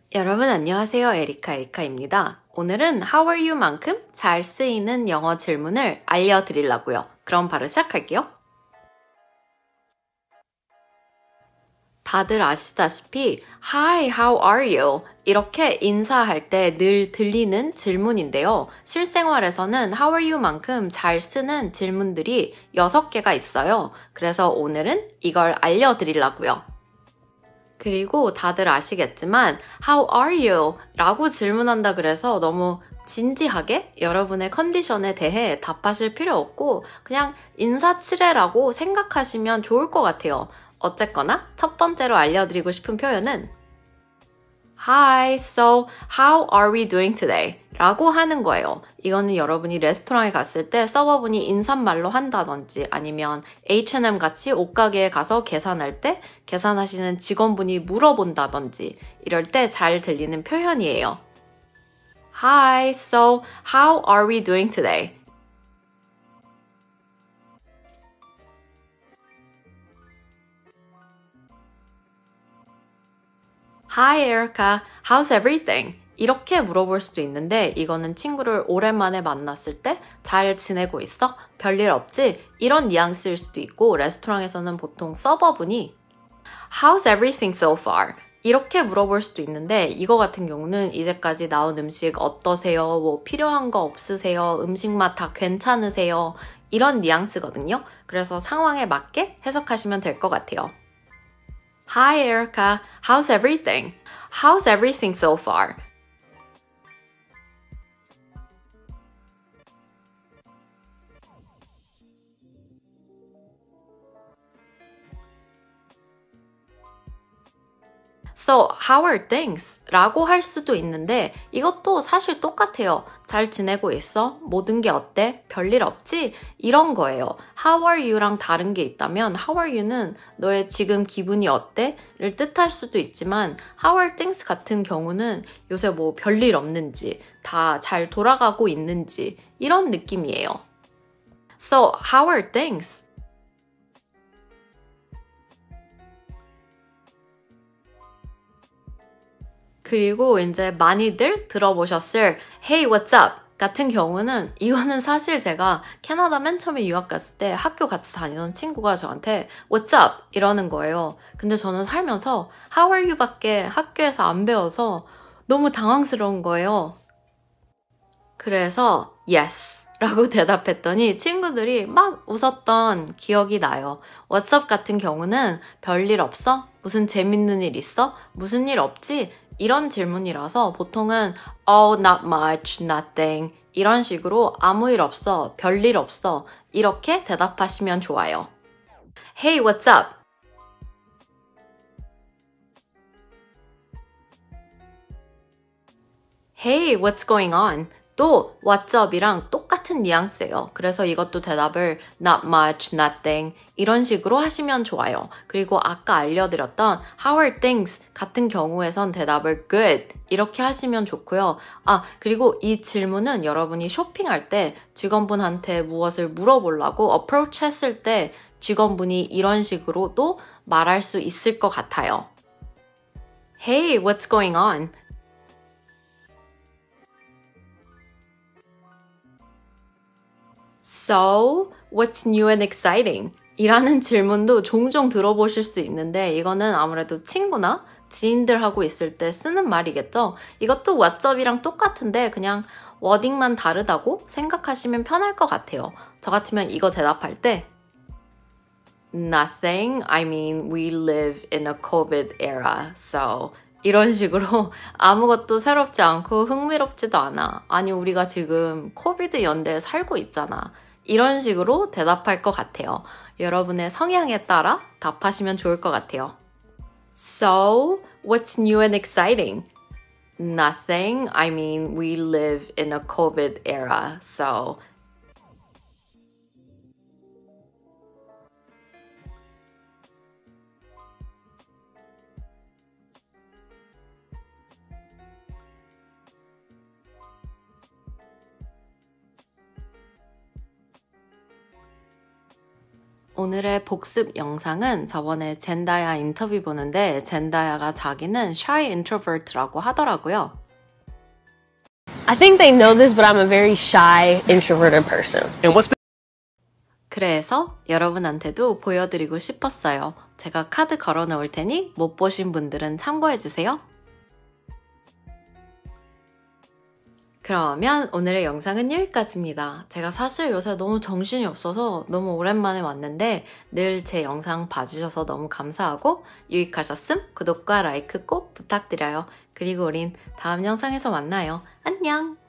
여러분 안녕하세요. 에리카입니다. 오늘은 How are you 만큼 잘 쓰이는 영어 질문을 알려드리려고요. 그럼 바로 시작할게요. 다들 아시다시피 Hi, how are you? 이렇게 인사할 때 늘 들리는 질문인데요. 실생활에서는 How are you 만큼 잘 쓰는 질문들이 6개가 있어요. 그래서 오늘은 이걸 알려드리려고요. 그리고 다들 아시겠지만 How are you? 라고 질문한다 그래서 너무 진지하게 여러분의 컨디션에 대해 답하실 필요 없고 그냥 인사치레라고 생각하시면 좋을 것 같아요. 어쨌거나 첫 번째로 알려드리고 싶은 표현은 Hi, so how are we doing today? 라고 하는 거예요. 이거는 여러분이 레스토랑에 갔을 때 서버분이 인사말로 한다든지 아니면 H&M 같이 옷가게에 가서 계산할 때 계산하시는 직원분이 물어본다든지 이럴 때 잘 들리는 표현이에요. Hi, so how are we doing today? Hi, Erica. How's everything? 이렇게 물어볼 수도 있는데 이거는 친구를 오랜만에 만났을 때 잘 지내고 있어? 별일 없지? 이런 뉘앙스일 수도 있고 레스토랑에서는 보통 서버분이 How's everything so far? 이렇게 물어볼 수도 있는데 이거 같은 경우는 이제까지 나온 음식 어떠세요? 뭐 필요한 거 없으세요? 음식 맛 다 괜찮으세요? 이런 뉘앙스거든요. 그래서 상황에 맞게 해석하시면 될 것 같아요. Hi, Erica. How's everything? How's everything so far? So, how are things? 라고 할 수도 있는데 이것도 사실 똑같아요. 잘 지내고 있어? 모든 게 어때? 별일 없지? 이런 거예요. How are you랑 다른 게 있다면 How are you는 너의 지금 기분이 어때? 를 뜻할 수도 있지만 How are things 같은 경우는 요새 뭐 별일 없는지, 다 잘 돌아가고 있는지 이런 느낌이에요. So, how are things? 그리고 이제 많이들 들어보셨을 Hey, what's up? 같은 경우는 이거는 사실 제가 캐나다 맨 처음에 유학 갔을 때 학교 같이 다니던 친구가 저한테 What's up? 이러는 거예요. 근데 저는 살면서 How are you 밖에 학교에서 안 배워서 너무 당황스러운 거예요. 그래서 Yes 라고 대답했더니 친구들이 막 웃었던 기억이 나요. What's up 같은 경우는 별일 없어? 무슨 재밌는 일 있어? 무슨 일 없지? 이런 질문이라서 보통은 Oh, not much, nothing 이런 식으로 아무 일 없어, 별일 없어 이렇게 대답하시면 좋아요. Hey, what's up? Hey, what's going on? 또 what's up이랑 똑같은 뉘앙스예요. 그래서 이것도 대답을 not much, nothing 이런 식으로 하시면 좋아요. 그리고 아까 알려드렸던 how are things 같은 경우에선 대답을 good 이렇게 하시면 좋고요. 아, 그리고 이 질문은 여러분이 쇼핑할 때 직원분한테 무엇을 물어보려고 approach 했을 때 직원분이 이런 식으로도 말할 수 있을 것 같아요. Hey, what's going on? So, what's new and exciting? 이라는 질문도 종종 들어보실 수 있는데 이거는 아무래도 친구나 지인들하고 있을 때 쓰는 말이겠죠? 이것도 what's up이랑 똑같은데 그냥 워딩만 다르다고 생각하시면 편할 것 같아요. 저 같으면 이거 대답할 때 Nothing. I mean, we live in a COVID era, so 이런 식으로 아무것도 새롭지 않고 흥미롭지도 않아. 아니, 우리가 지금 코비드 연대에 살고 있잖아. 이런 식으로 대답할 것 같아요. 여러분의 성향에 따라 답하시면 좋을 것 같아요. So, what's new and exciting? Nothing. I mean, we live in a COVID era, so 오늘의 복습 영상은 저번에 젠다야 인터뷰 보는데 젠다야가 자기는 shy introvert라고 하더라고요. I think they know this, but I'm a very shy, introverted person. And what's 그래서 여러분한테도 보여드리고 싶었어요. 제가 카드 걸어 놓을 테니 못 보신 분들은 참고해주세요. 그러면 오늘의 영상은 여기까지입니다. 제가 사실 요새 너무 정신이 없어서 너무 오랜만에 왔는데 늘 제 영상 봐주셔서 너무 감사하고 유익하셨음 구독과 라이크 꼭 부탁드려요. 그리고 우린 다음 영상에서 만나요. 안녕!